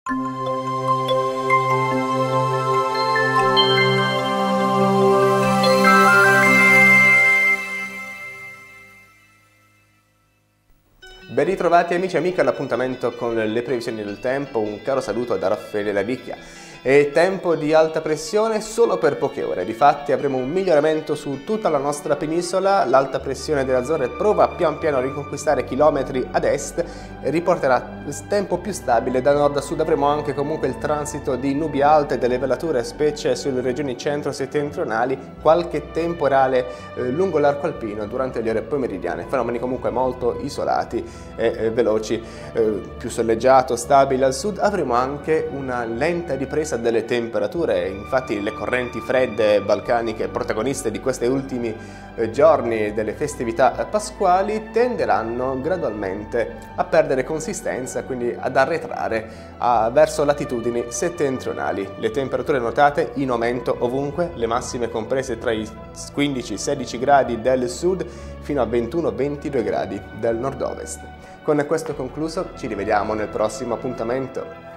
Ben ritrovati amici e amiche all'appuntamento con le previsioni del tempo, un caro saluto da Raffaele Lavicchia. È tempo di alta pressione solo per poche ore, difatti avremo un miglioramento su tutta la nostra penisola, l'alta pressione delle Azzorre prova pian piano a riconquistare chilometri ad est e riporterà tempo più stabile da nord a sud. Avremo anche comunque il transito di nubi alte e delle velature, specie sulle regioni centro-settentrionali, qualche temporale lungo l'arco alpino durante le ore pomeridiane, fenomeni comunque molto isolati e veloci, più soleggiato, stabile al sud. Avremo anche una lenta ripresa delle temperature, infatti le correnti fredde balcaniche protagoniste di questi ultimi giorni delle festività pasquali tenderanno gradualmente a perdere consistenza, quindi ad arretrare verso latitudini settentrionali. Le temperature notate in aumento ovunque, le massime comprese tra i 15-16 gradi del sud fino a 21-22 gradi del nord-ovest. Con questo concluso ci rivediamo nel prossimo appuntamento.